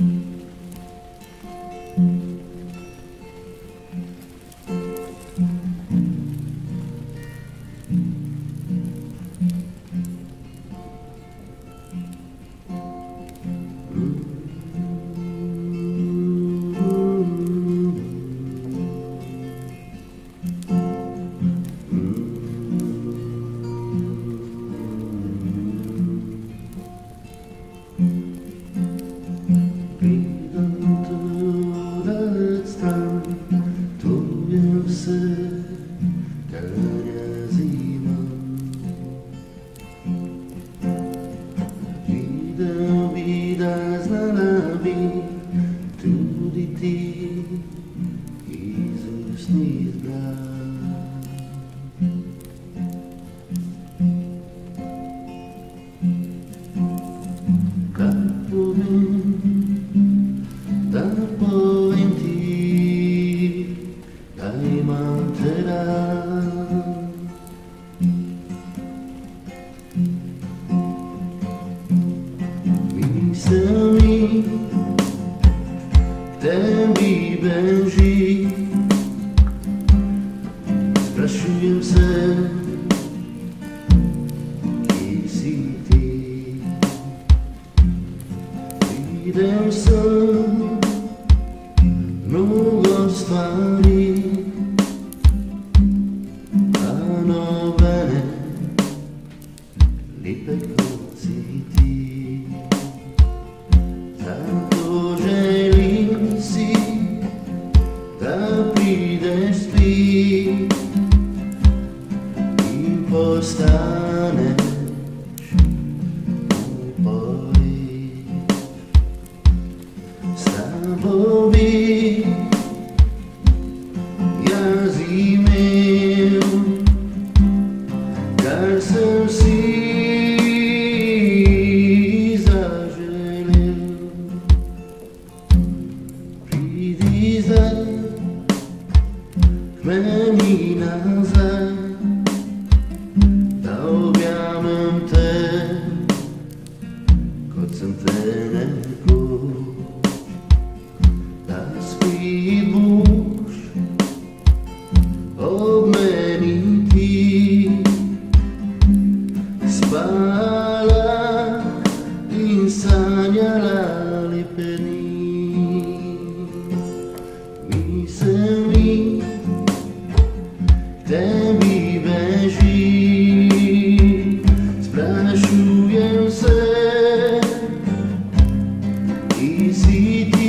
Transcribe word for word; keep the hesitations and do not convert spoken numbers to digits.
Videl bi, da znala bi tudi ti iz ustnic brat. Kaj povem, da povem ti, da imam te rad. Misel mi tebi beži, sprašujem se, kje si ti. Videl sem mnogo stvari, a nobene lepe kot si ti. Zato želim si, da prideš spet in postaneš povem. S tabo bi jaz imel, kar sem si zaželel. Pridi zdaj, meni nazaj, da objamem te, kot sem te nekoč. Da spet boš ob meni ti spala in sanjala lepe dni. Misel mi tebi beži, sprašujem se, kje si ti.